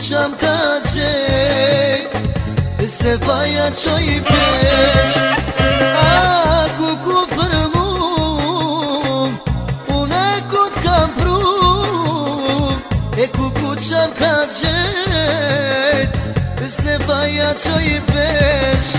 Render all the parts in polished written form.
qam ka qej, se vaja qoj pesh. A kuku për mu, une ku t'kam pru, e kuku qam ka qej, se vaja qoj pesh.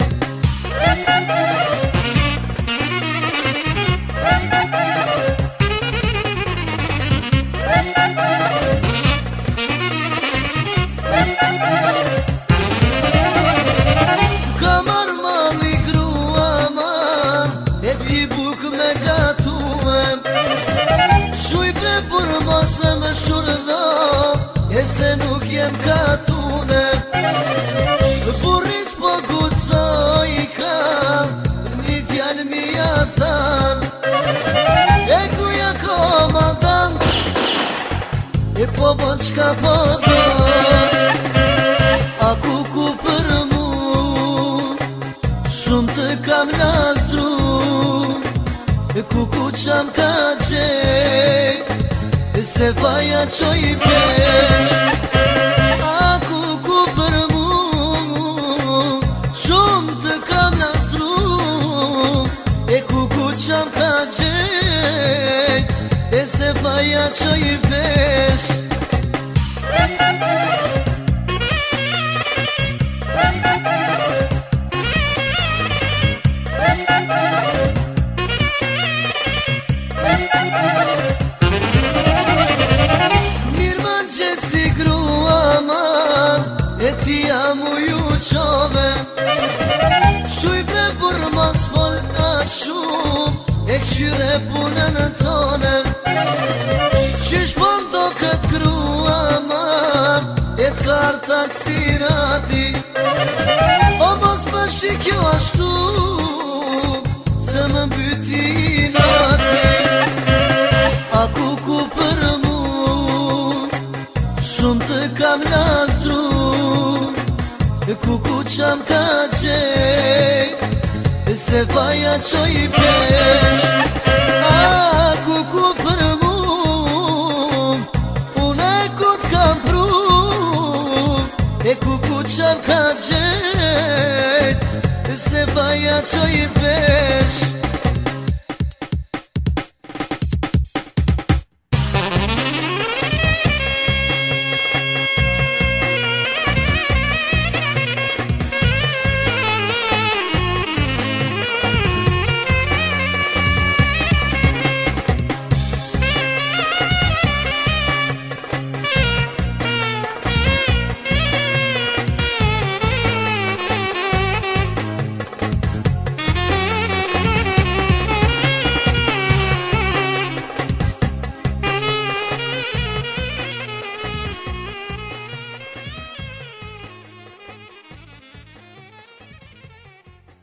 E se nuk jem katune, burrit po gucoj kam, një fjallë mi athan, e kuja komandant, e po bon qka po dan. A kuku për mu, shumë të kam lastru, e kuku qam ka qej, se vaja qoj pesh. A kuku për mu, shumë të kam lastru, e kuku qam ka qej, e se vaja qoj pesh. Ti jam u ju qove, shuj bre për mos vol a shumë, e këshyre punën tone. Qysh po ndo këtë grua mar, e t'kar taksirati, o mos më shikjo ashtu, se më mbyti nati. A kuku për mu, shumë të kam lastru, e kuku qam ka qej, se vaja qoj pesh. A kuku për mu, une ku t'kam pru, e kuku qam ka qej, se vaja qoj pesh.